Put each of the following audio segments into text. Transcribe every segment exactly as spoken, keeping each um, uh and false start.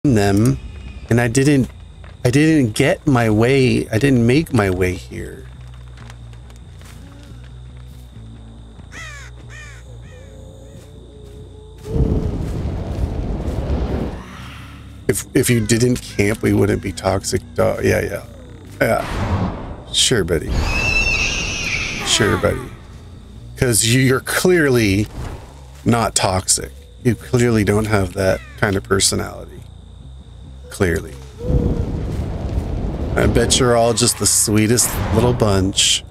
them, and I didn't I didn't get my way. I didn't make my way here. If if you didn't camp, we wouldn't be toxic dog. Yeah, yeah. Yeah. Sure, buddy. Sure, buddy. Because you're clearly not toxic. You clearly don't have that kind of personality. Clearly. I bet you're all just the sweetest little bunch.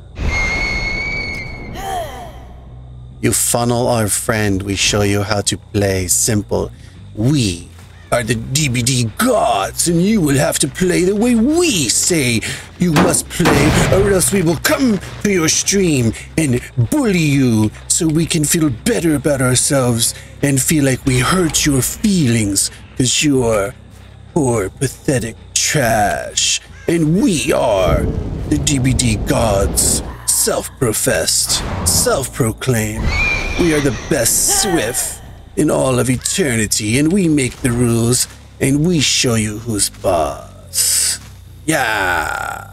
You funnel our friend, we show you how to play simple. We are the D B D gods, and you will have to play the way we say you must play, or else we will come to your stream and bully you so we can feel better about ourselves and feel like we hurt your feelings because you're poor, pathetic trash. And we are the D B D gods, self-professed, self-proclaimed. We are the best Swift in all of eternity, and we make the rules, and we show you who's boss. Yeah.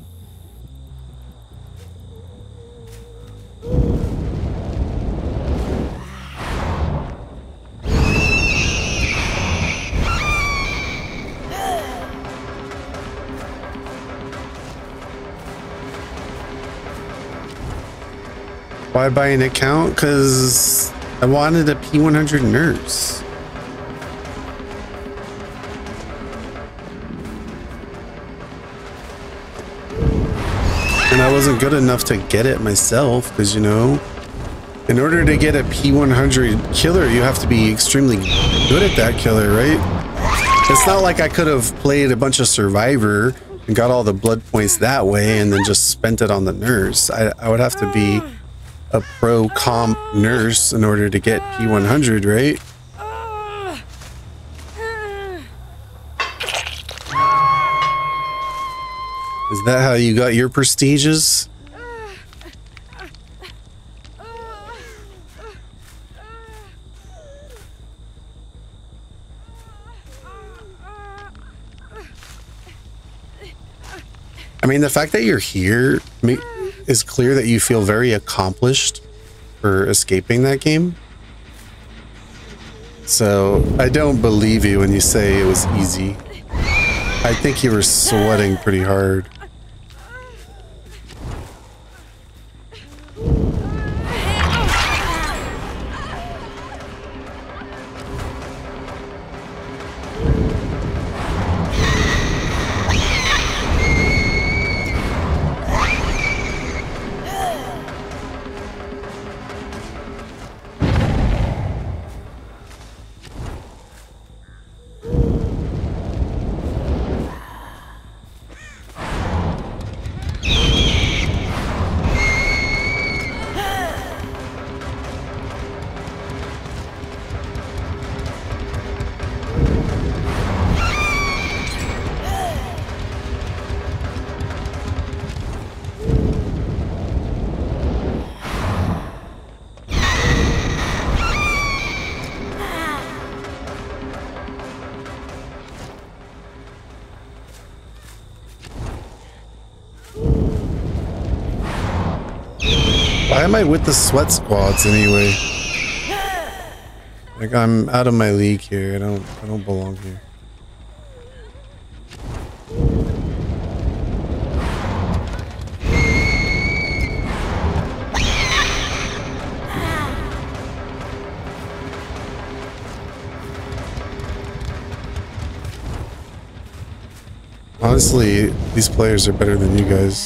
Why buy an account? Because I wanted a P one hundred nurse. And I wasn't good enough to get it myself, because, you know, in order to get a P one hundred killer, you have to be extremely good at that killer, right? It's not like I could have played a bunch of Survivor and got all the blood points that way and then just spent it on the nurse. I, I would have to be a pro comp nurse in order to get P one hundred, right? Is that how you got your prestiges? I mean, the fact that you're here is clear that you feel very accomplished for escaping that game. So I don't believe you when you say it was easy. I think you were sweating pretty hard. Why am I with the sweat squads anyway? Like, I'm out of my league here. I don't I don't belong here. Honestly, these players are better than you guys.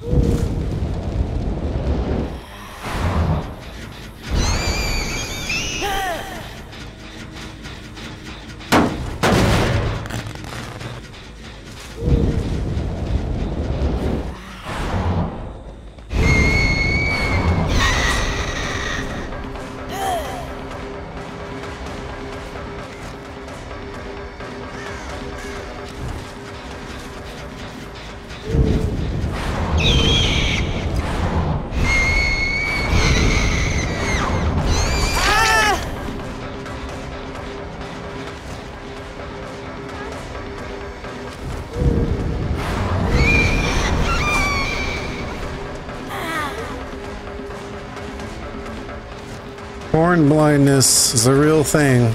Horn blindness is a real thing.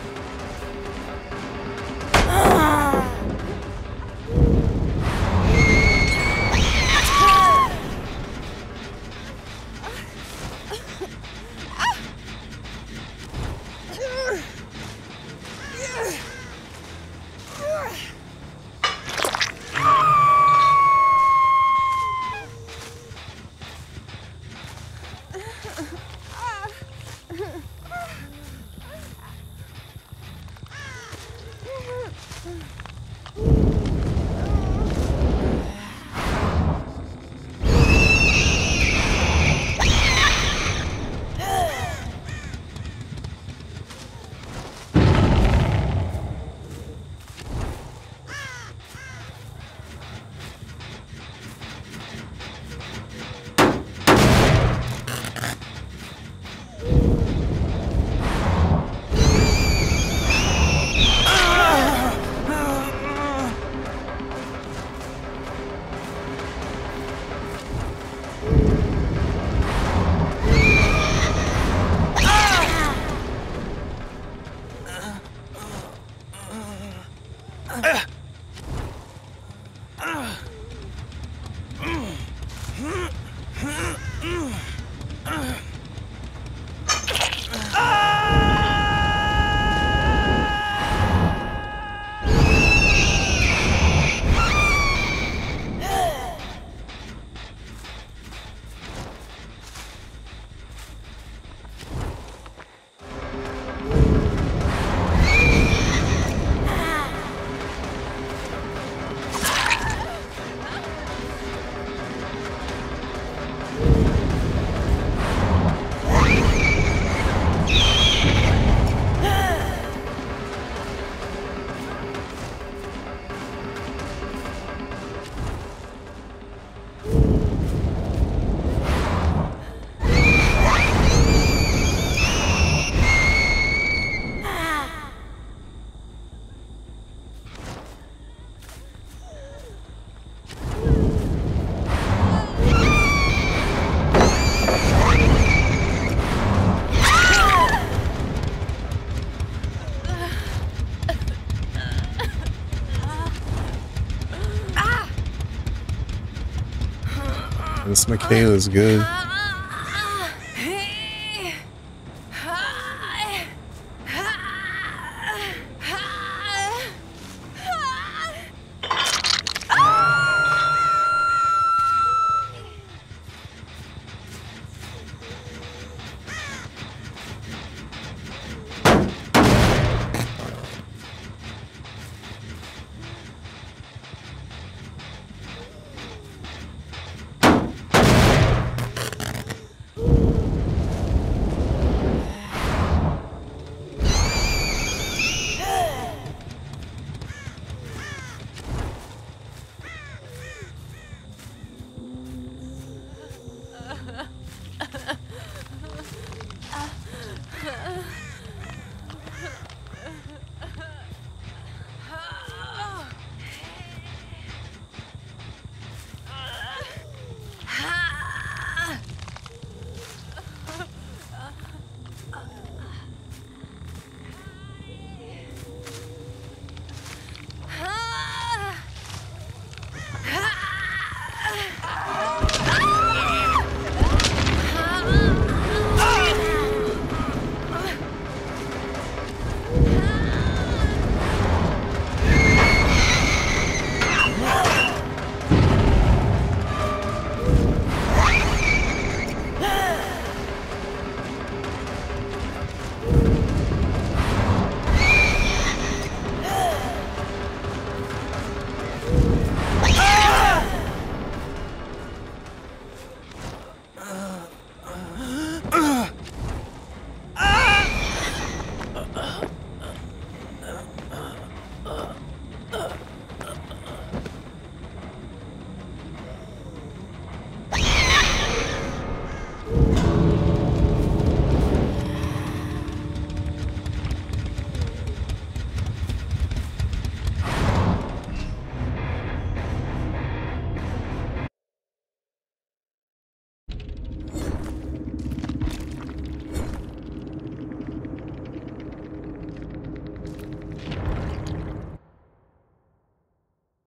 This Michaela's good. Ugh.